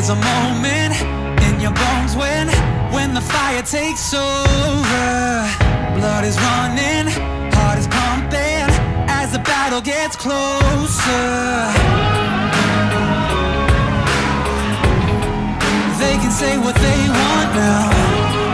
There's a moment in your bones when the fire takes over. Blood is running, heart is pumping as the battle gets closer. They can say what they want now,